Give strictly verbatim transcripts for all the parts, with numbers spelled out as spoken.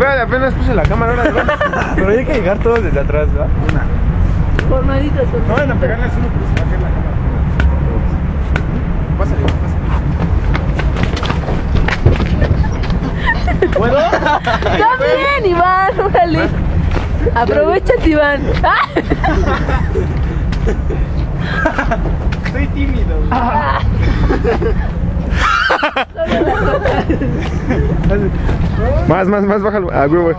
Espérate, apenas puse la cámara ahora, ¿no? Pero hay que llegar todos desde atrás, ¿verdad? Una. Formaditos. No vayan a pegarles uno que se baje la cámara. Pásale, pásale. ¿Puedo? También, Iván, órale. Aprovechate, Iván. Estoy tímido. Más, más, más, bájalo. Ah, güey, güey.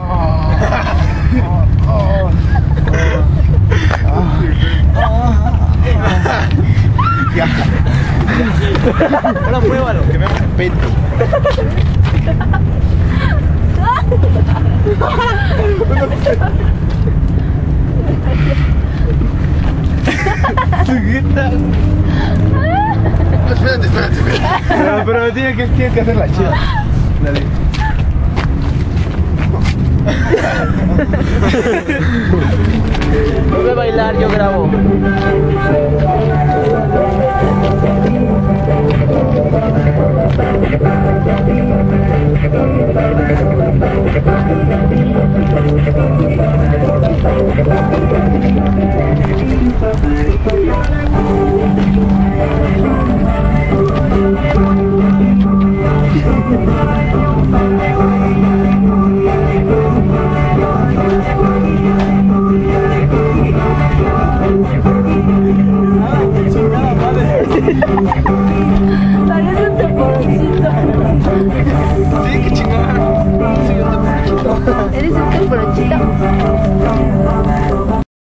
Ya. Ahora pruébalo, que veamos el pecho. Espérate, espérate, espérate. Pero, pero tiene que, tiene que hacer la chida. Dale. No voy a bailar, yo grabo. Ah,